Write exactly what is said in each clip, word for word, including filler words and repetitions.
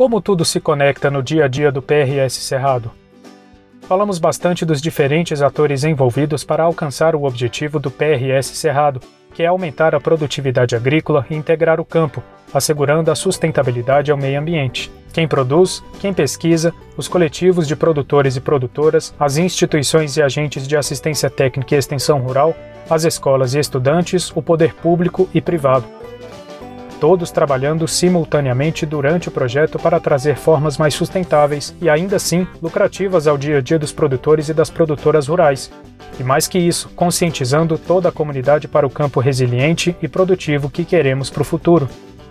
Como tudo se conecta no dia a dia do P R S Cerrado? Falamos bastante dos diferentes atores envolvidos para alcançar o objetivo do P R S Cerrado, que é aumentar a produtividade agrícola e integrar o campo, assegurando a sustentabilidade ao meio ambiente. Quem produz, quem pesquisa, os coletivos de produtores e produtoras, as instituições e agentes de assistência técnica e extensão rural, as escolas e estudantes, o poder público e privado. Todos trabalhando simultaneamente durante o projeto para trazer formas mais sustentáveis e ainda assim lucrativas ao dia a dia dos produtores e das produtoras rurais. E mais que isso, conscientizando toda a comunidade para o campo resiliente e produtivo que queremos para o futuro.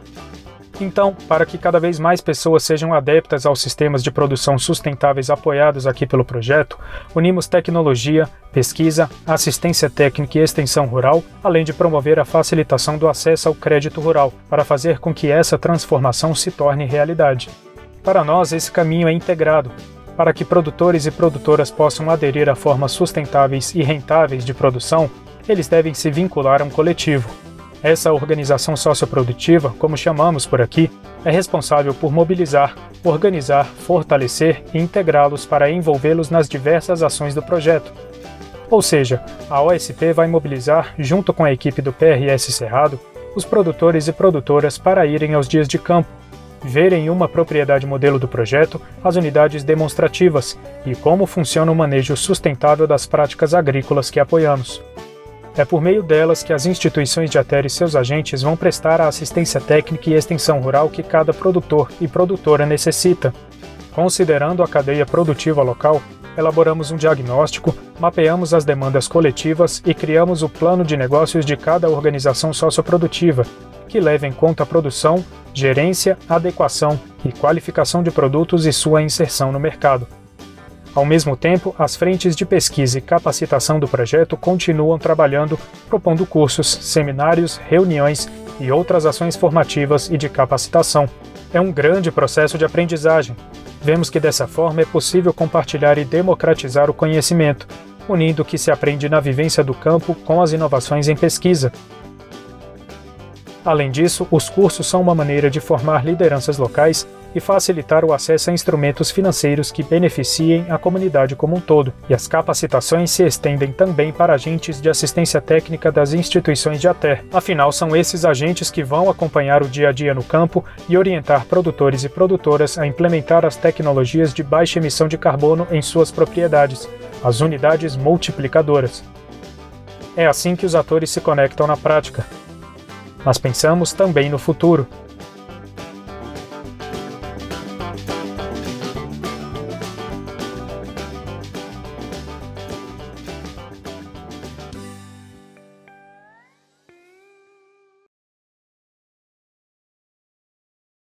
Então, para que cada vez mais pessoas sejam adeptas aos sistemas de produção sustentáveis apoiados aqui pelo projeto, unimos tecnologia, pesquisa, assistência técnica e extensão rural, além de promover a facilitação do acesso ao crédito rural, para fazer com que essa transformação se torne realidade. Para nós, esse caminho é integrado. Para que produtores e produtoras possam aderir a formas sustentáveis e rentáveis de produção, eles devem se vincular a um coletivo. Essa organização socioprodutiva, como chamamos por aqui, é responsável por mobilizar, organizar, fortalecer e integrá-los para envolvê-los nas diversas ações do projeto. Ou seja, a O S P vai mobilizar, junto com a equipe do P R S Cerrado, os produtores e produtoras para irem aos dias de campo, verem em uma propriedade modelo do projeto as unidades demonstrativas e como funciona o manejo sustentável das práticas agrícolas que apoiamos. É por meio delas que as instituições de ATER e seus agentes vão prestar a assistência técnica e extensão rural que cada produtor e produtora necessita. Considerando a cadeia produtiva local, elaboramos um diagnóstico, mapeamos as demandas coletivas e criamos o plano de negócios de cada organização socioprodutiva, que leva em conta a produção, gerência, adequação e qualificação de produtos e sua inserção no mercado. Ao mesmo tempo, as frentes de pesquisa e capacitação do projeto continuam trabalhando, propondo cursos, seminários, reuniões e outras ações formativas e de capacitação. É um grande processo de aprendizagem. Vemos que dessa forma é possível compartilhar e democratizar o conhecimento, unindo o que se aprende na vivência do campo com as inovações em pesquisa. Além disso, os cursos são uma maneira de formar lideranças locais e facilitar o acesso a instrumentos financeiros que beneficiem a comunidade como um todo, e as capacitações se estendem também para agentes de assistência técnica das instituições de ATER. Afinal, são esses agentes que vão acompanhar o dia a dia no campo e orientar produtores e produtoras a implementar as tecnologias de baixa emissão de carbono em suas propriedades, as unidades multiplicadoras. É assim que os atores se conectam na prática. Mas pensamos também no futuro.